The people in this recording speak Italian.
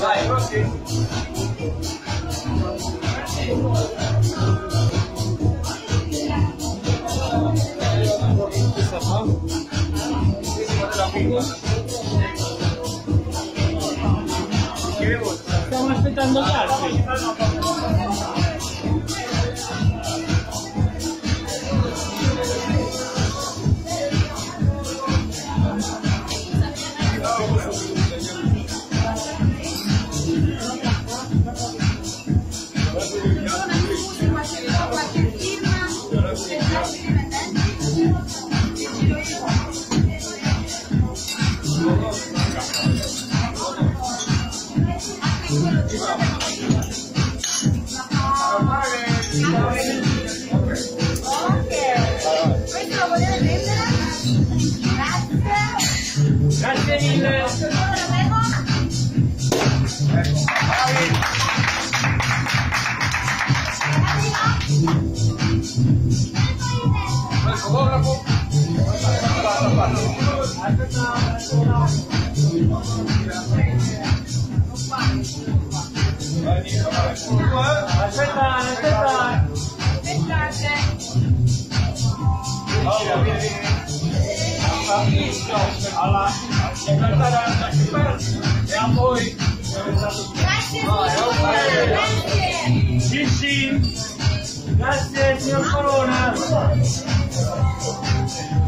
Dai, così. Questa fa? Stiamo aspettando gli altri. Grazie mille. Alla e a voi. Grazie. Sì, sì. Grazie signor Corona.